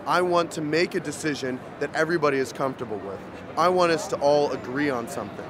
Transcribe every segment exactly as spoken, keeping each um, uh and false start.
I want to make a decision that everybody is comfortable with. I want us to all agree on something.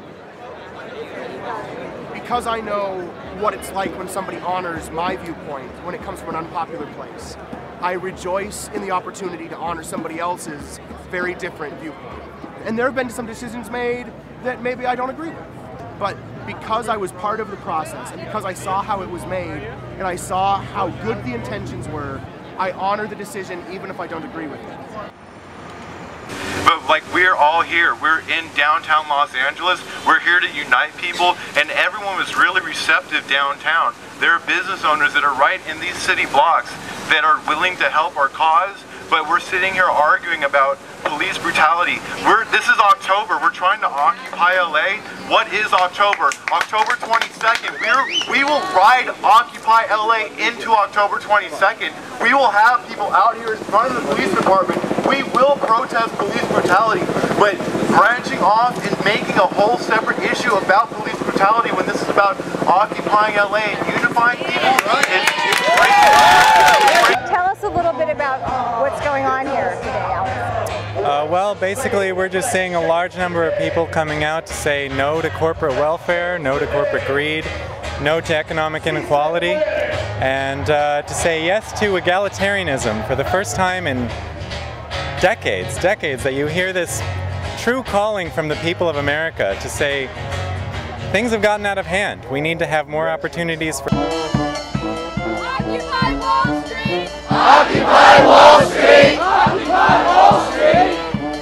Because I know what it's like when somebody honors my viewpoint when it comes from an unpopular place, I rejoice in the opportunity to honor somebody else's very different viewpoint. And there have been some decisions made that maybe I don't agree with. But because I was part of the process, and because I saw how it was made, and I saw how good the intentions were, I honor the decision even if I don't agree with it. But like, we're all here, we're in downtown Los Angeles, we're here to unite people, and everyone was really receptive downtown. There are business owners that are right in these city blocks that are willing to help our cause, but we're sitting here arguing about police brutality. We're, this is October, we're trying to occupy L A. What is October? October twenty-second. We're, we will ride Occupy L A into October twenty-second. We will have people out here in front of the police department. We will protest police brutality, but branching off and making a whole separate issue about police brutality when this is about occupying L A and unifying people, it's, it's great. Tell us a little bit about what's going on here today, Alex. Uh, well, basically we're just seeing a large number of people coming out to say no to corporate welfare, no to corporate greed, no to economic inequality, and uh, to say yes to egalitarianism for the first time in decades, decades that you hear this true calling from the people of America to say things have gotten out of hand. We need to have more opportunities for... Occupy Wall Street! Occupy Wall Street! Occupy Wall Street!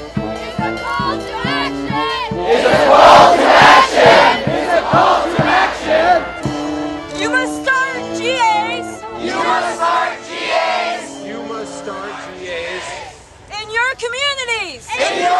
Is a call to action! Is a call to action! You must start G As! You must start G As! You must start G As! In your communities! In your